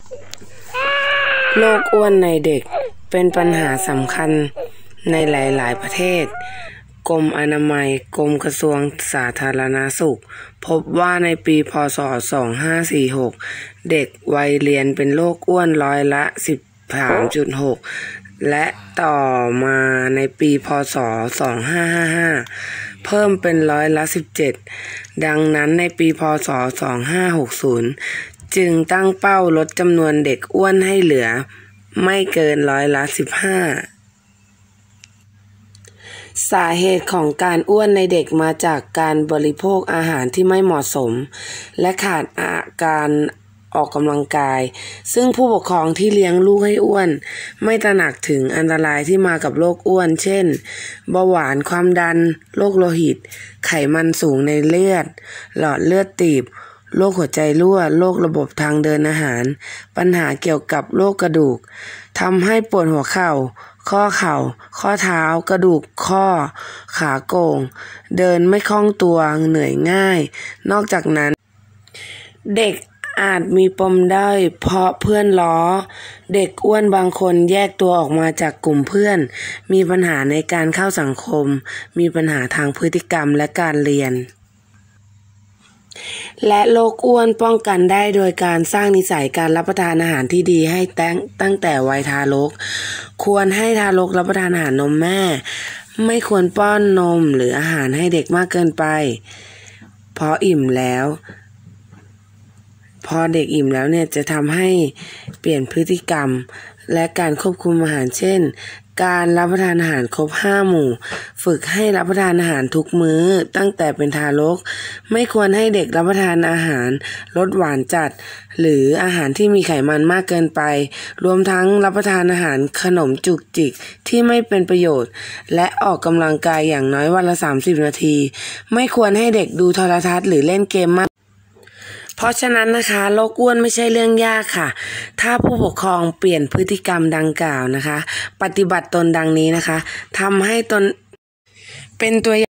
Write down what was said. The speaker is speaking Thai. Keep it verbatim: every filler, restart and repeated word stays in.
โรคอ้วนในเด็กเป็นปัญหาสำคัญในหลายๆประเทศกรมอนามัยกรมกระทรวงสาธารณสุขพบว่าในปีพ.ศ. สองพันห้าร้อยสี่สิบหกเด็กวัยเรียนเป็นโรคอ้วนร้อยละ สิบสามจุดหก และต่อมาในปีพ.ศ. สองพันห้าร้อยห้าสิบห้าเพิ่มเป็นร้อยละ สิบเจ็ด ดังนั้นในปีพ.ศ. สองพันห้าร้อยหกสิบจึงตั้งเป้าลดจำนวนเด็กอ้วนให้เหลือไม่เกินร้อยละ สิบห้า สาเหตุของการอ้วนในเด็กมาจากการบริโภคอาหารที่ไม่เหมาะสมและขาดการออกกำลังกายซึ่งผู้ปกครองที่เลี้ยงลูกให้อ้วนไม่ตระหนักถึงอันตรายที่มากับโรคอ้วนเช่นเบาหวานความดันโรคโลหิตไขมันสูงในเลือดหลอดเลือดตีบโรคหัวใจรั่วโรคระบบทางเดินอาหารปัญหาเกี่ยวกับโรคกระดูกทำให้ปวดหัวเข่าข้อเข่าข้อเท้ากระดูกข้อขาโก่งเดินไม่คล่องตัวเหนื่อยง่ายนอกจากนั้นเด็กอาจมีปมด้อยเพราะเพื่อนล้อเด็กอ้วนบางคนแยกตัวออกมาจากกลุ่มเพื่อนมีปัญหาในการเข้าสังคมมีปัญหาทางพฤติกรรมและการเรียนและโรคอ้วนป้องกันได้โดยการสร้างนิสัยการรับประทานอาหารที่ดีให้ตั้งตั้งแต่วัยทารกควรให้ทารกรับประทานอาหารนมแม่ไม่ควรป้อนนมหรืออาหารให้เด็กมากเกินไปเพราะอิ่มแล้วพอเด็กอิ่มแล้วเนี่ยจะทำให้เปลี่ยนพฤติกรรมและการควบคุมอาหารเช่นการรับประทานอาหารครบห้าหมู่ฝึกให้รับประทานอาหารทุกมื้อตั้งแต่เป็นทารกไม่ควรให้เด็กรับประทานอาหารรสหวานจัดหรืออาหารที่มีไขมันมากเกินไปรวมทั้งรับประทานอาหารขนมจุกจิกที่ไม่เป็นประโยชน์และออกกำลังกายอย่างน้อยวันละสามสิบนาทีไม่ควรให้เด็กดูโทรทัศน์หรือเล่นเกมมากเพราะฉะนั้นนะคะโรคอ้วนไม่ใช่เรื่องยากค่ะถ้าผู้ปกครองเปลี่ยนพฤติกรรมดังกล่าวนะคะปฏิบัติตนดังนี้นะคะทำให้ตนเป็นตัว